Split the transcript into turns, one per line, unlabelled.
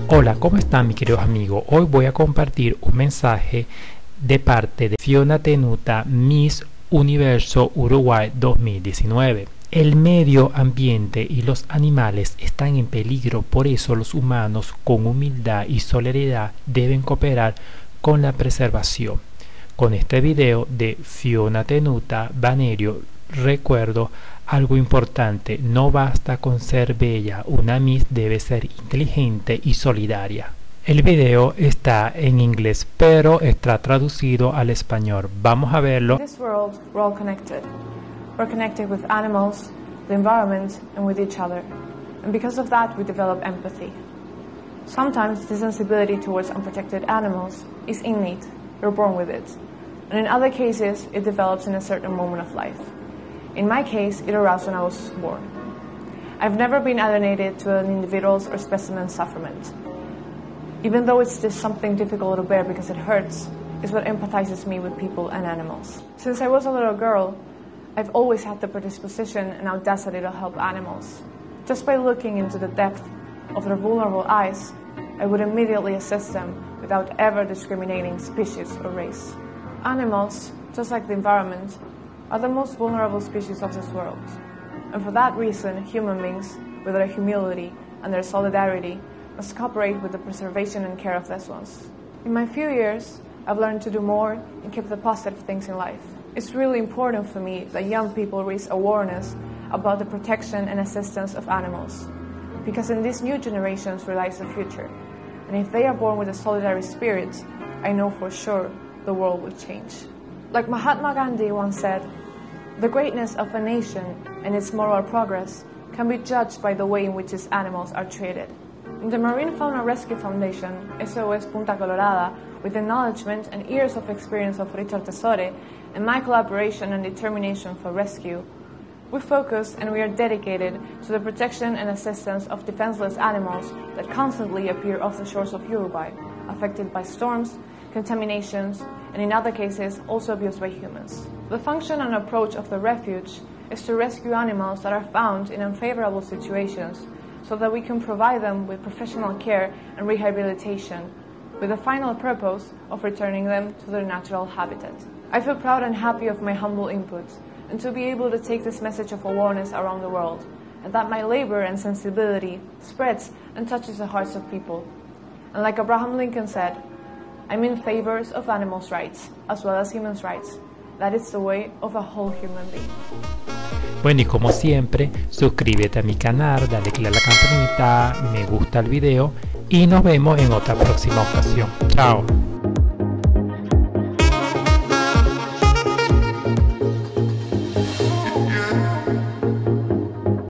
Hola, ¿cómo están mis queridos amigos? Hoy voy a compartir un mensaje de parte de Fiona Tenuta, Miss Universo Uruguay 2019. El medio ambiente y los animales están en peligro, por eso los humanos con humildad y solidaridad deben cooperar con la preservación. Con este video de Fiona Tenuta Banerio recuerdo algo importante: no basta con ser bella, una Miss debe ser inteligente y solidaria. El video está en inglés, pero está traducido al español. Vamos a verlo.
In this world, we're all connected. We're connected with animals, the environment, and with each other. And because of that, we develop empathy. Sometimes the sensibility towards unprotected animals is innate. We're born with it. And in other cases, it develops in a certain moment of life. In my case, it arose when I was born. I've never been alienated to an individual's or specimen's sufferment. Even though it's just something difficult to bear because it hurts, is what empathizes me with people and animals. Since I was a little girl, I've always had the predisposition and audacity to help animals. Just by looking into the depth of their vulnerable eyes, I would immediately assist them without ever discriminating species or race. Animals, just like the environment, are the most vulnerable species of this world. And for that reason, human beings, with their humility and their solidarity, must cooperate with the preservation and care of these ones. In my few years, I've learned to do more and keep the positive things in life. It's really important for me that young people raise awareness about the protection and assistance of animals, because in these new generations relies the future. And if they are born with a solidary spirit, I know for sure the world will change. Like Mahatma Gandhi once said, the greatness of a nation and its moral progress can be judged by the way in which its animals are treated. The Marine Fauna Rescue Foundation, SOS Punta Colorada, with the acknowledgement and years of experience of Richard Tesore and my collaboration and determination for rescue, we focus and we are dedicated to the protection and assistance of defenseless animals that constantly appear off the shores of Uruguay, affected by storms, contaminations, and in other cases also abused by humans. The function and approach of the refuge is to rescue animals that are found in unfavorable situations so that we can provide them with professional care and rehabilitation, with the final purpose of returning them to their natural habitat. I feel proud and happy of my humble input and to be able to take this message of awareness around the world, and that my labor and sensibility spreads and touches the hearts of people. And like Abraham Lincoln said, I'm in favor of animals' rights as well as humans' rights. That is the way of a whole human being.
Bueno, y como siempre, suscríbete a mi canal, dale click a la campanita, me gusta el video y nos vemos en otra próxima ocasión. Chao.